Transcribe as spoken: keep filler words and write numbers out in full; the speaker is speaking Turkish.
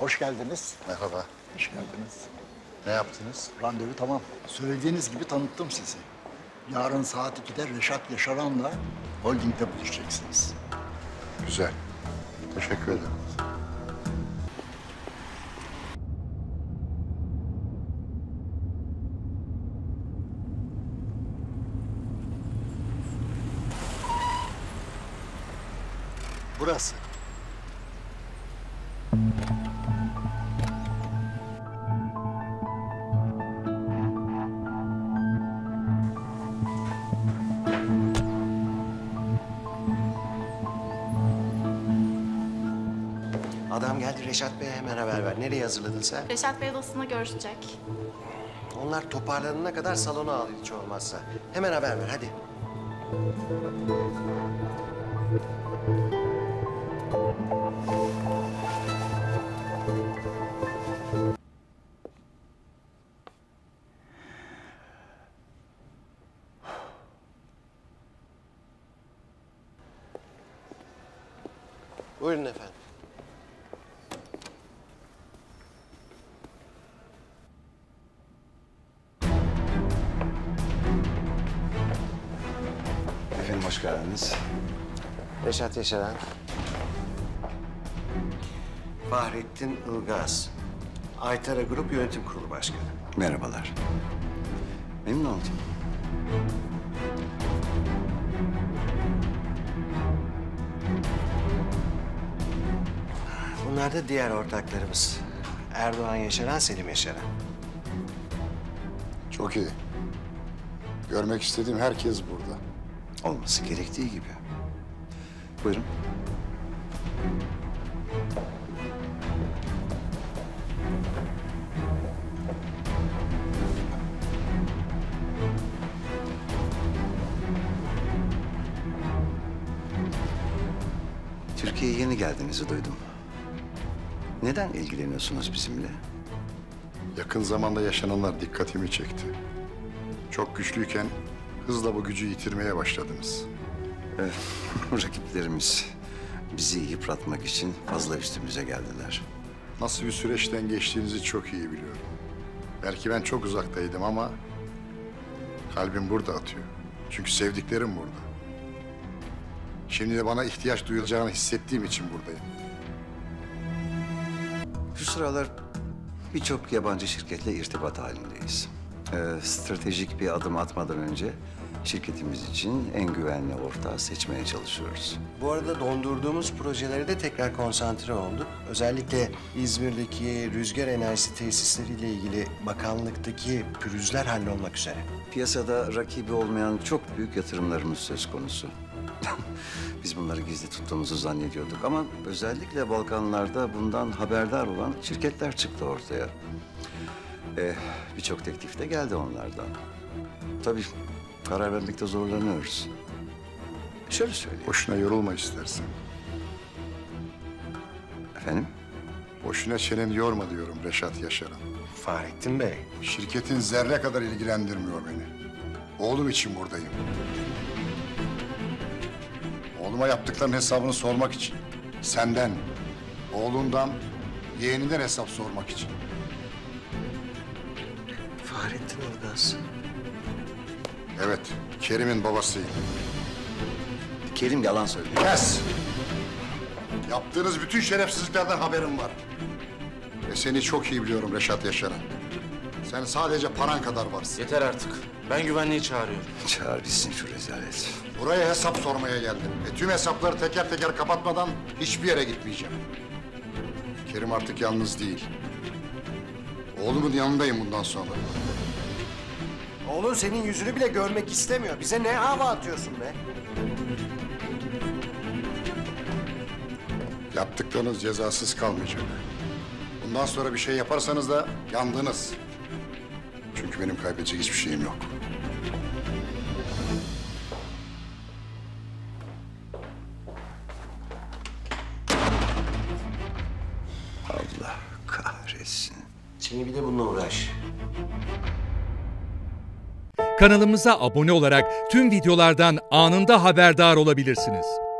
Hoş geldiniz. Merhaba. Hoş geldiniz. Ne yaptınız? Randevu tamam. Söylediğiniz gibi tanıttım sizi. Yarın saat ikide Reşat Yaşaran'la holdingde buluşacaksınız. Güzel. Teşekkür ederim. Burası. Adam geldi, Reşat Bey'e hemen haber ver. Nereye hazırladın sen? Reşat Bey odasında görüşecek. Onlar toparlanana kadar salona al hiç olmazsa. Hemen haber ver, hadi. Buyurun efendim. Efendim hoş geldiniz. Reşat Yaşaran. Fahrettin Ilgaz. Aytara Grup Yönetim Kurulu Başkanı. Merhabalar. Memnun oldum. Bunlar da diğer ortaklarımız. Erdoğan Yaşaran, Selim Yaşaran. Çok iyi. Görmek istediğim herkes burada. Olması gerektiği gibi. Buyurun. Türkiye'ye yeni geldiğinizi duydum. Neden ilgileniyorsunuz bizimle? Yakın zamanda yaşananlar dikkatimi çekti. Çok güçlüyken hızla bu gücü yitirmeye başladınız. Rakiplerimiz bizi yıpratmak için fazla üstümüze geldiler. Nasıl bir süreçten geçtiğinizi çok iyi biliyorum. Belki ben çok uzaktaydım ama kalbim burada atıyor. Çünkü sevdiklerim burada. Şimdi de bana ihtiyaç duyulacağını hissettiğim için buradayım. Şu sıralar birçok yabancı şirketle irtibat halindeyiz. Ee, stratejik bir adım atmadan önce şirketimiz için en güvenli ortağı seçmeye çalışıyoruz. Bu arada dondurduğumuz projelere de tekrar konsantre olduk. Özellikle İzmir'deki rüzgar enerjisi tesisleriyle ilgili bakanlıktaki pürüzler hallolmak üzere. Piyasada rakibi olmayan çok büyük yatırımlarımız söz konusu. Biz bunları gizli tuttuğumuzu zannediyorduk ama özellikle Balkanlarda bundan haberdar olan şirketler çıktı ortaya. Ee, birçok teklif de geldi onlardan. Tabii karar vermekte zorlanıyoruz. Şöyle söyleyeyim. Boşuna yorulma istersen. Efendim? Boşuna çeneni yorma diyorum Reşat Yaşaran. Fahrettin Bey. Şirketin zerre kadar ilgilendirmiyor beni. Oğlum için buradayım. Oğluma yaptıklarının hesabını sormak için. Senden, oğlundan, yeğeninden hesap sormak için. Fahrettin Ilgaz. Evet, Kerim'in babasıyım. Kerim yalan söylüyor. Kes! Yaptığınız bütün şerefsizliklerden haberim var. Ve seni çok iyi biliyorum Reşat Yaşaran. Sen sadece paran kadar varsın. Yeter artık. Ben güvenliği çağırıyorum. Çağır bitsin şu rezalet. Buraya hesap sormaya geldim. Ve tüm hesapları teker teker kapatmadan hiçbir yere gitmeyeceğim. Kerim artık yalnız değil. Oğlumun yanındayım bundan sonra. Oğlun senin yüzünü bile görmek istemiyor. Bize ne hava atıyorsun be? Yaptıklarınız cezasız kalmayacak. Bundan sonra bir şey yaparsanız da yandınız. Çünkü benim kaybedecek hiçbir şeyim yok. Allah kahretsin. Şimdi bir de bununla uğraş. Kanalımıza abone olarak tüm videolardan anında haberdar olabilirsiniz.